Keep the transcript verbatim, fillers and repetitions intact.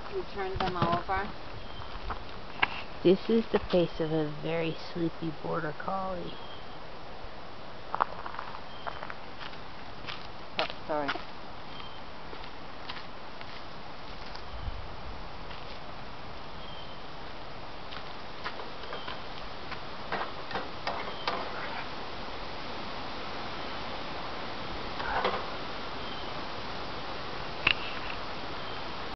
You turned them over. This is the face of a very sleepy border collie. Oh, sorry.